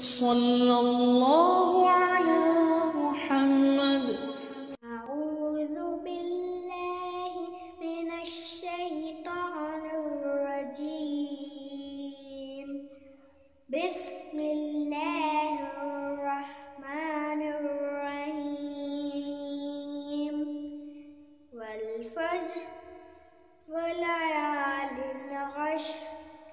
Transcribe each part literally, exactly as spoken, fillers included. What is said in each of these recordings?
सल्लल्लाहु अला मुहम्मद। अऊज़ु बिल्लाहि मिनश शैतानिर रजीम। बिस्मिल्लाहिर रहमानिर रहीम। वल फज्र वलयालिन अश्र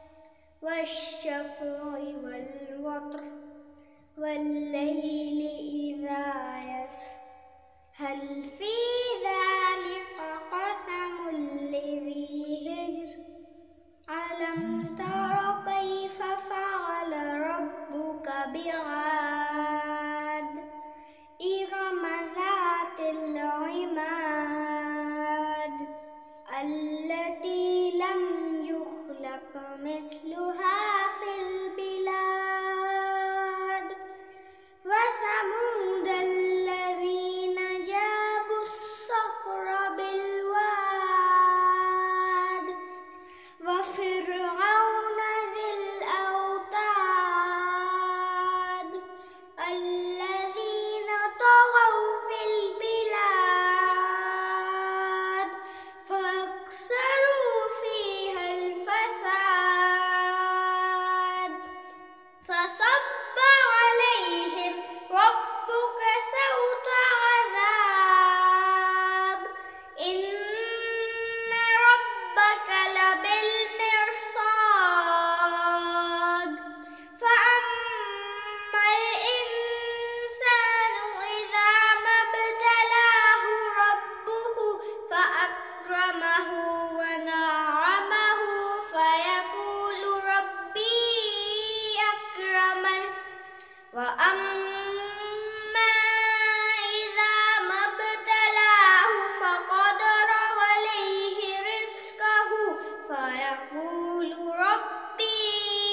वश्शफ़इ वल वत्र वल्लैलि इज़ा यसर हल फ़ी ज़ालिका क़समुल लिज़ी हिज्र अलम तर कैफ़ फ़अल रब्बुका बिआद इरम ज़ातिल इमाद अल्लती लम युख़लक़ मिस्लुहा फ़िल बिलाद वसमूद अल्लज़ीना जाबुस्सख़्र बिलवाद वफ़िरऔन ज़िल औताद अल्लज़ीना तग़ौ फ़िल बिलाद फ़अक्सरू फ़ीहल फ़साद फ़सब्ब अलैहिम रब्बुका सौत अज़ाब इन्न रब्बका लबिल मिरसाद फ़अम्मल इंसानु इज़ा मब्तलाहु रब्बुहु फ़अक्रमहु वनअमहु फ़यक़ूलु रब्बी अक्रमन वअम्मा इज़ा मब्तलाहु फ़क़दर अलैहि रिज़्क़हु फ़यक़ूलु रब्बी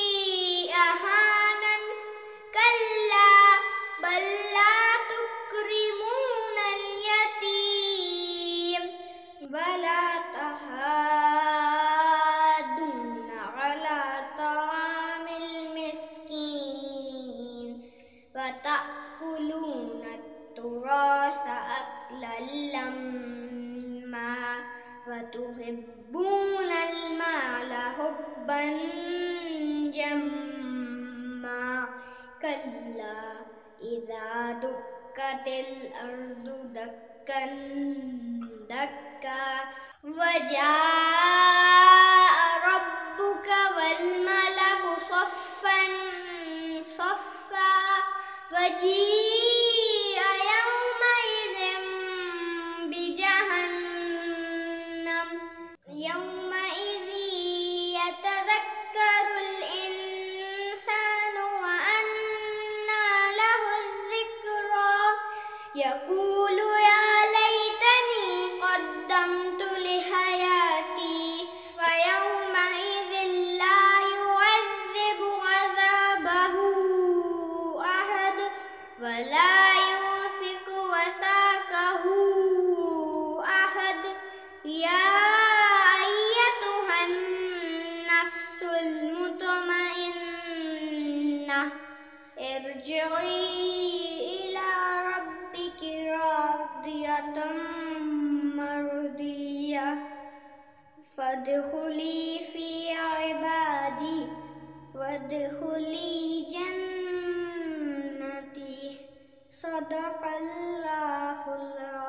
अहानन कल्ला बल ला तुक्रिमूनल यतीम वला तहाद्दूना अला तआमिल मिस्कीन वतअकुलूना तुरास अक्लन लम्मा वतुहिब्बूनल माल हुब्बन जम्मा कल्ला इज़ा दुक्कतिल अर्दु दक्कन दक्का वजाअ रब्बुका वल मलकु सफ़्फ़न सफ़्फ़ा वजीअ यौमइज़िन बिजहन्नम यौमइज़ि यतज़क्करुल इंसानु व अन्ना लहुज़ ज़िक्रा यक़ूलु या लैतनी क़द्दमतु लिहयाती फयौमइज़िन ला युअज़्ज़िबु अज़ाबहु अहद वला यूसिकु वसाक़हु अहद या अय्यतुहन नफ्सुल मुतमइन्नह इरजिई इला रब्बिकी रादियतम मर्दिय्यह फदखुली फी इबादी वदखुली जन्नती सदक़ल्लाहुल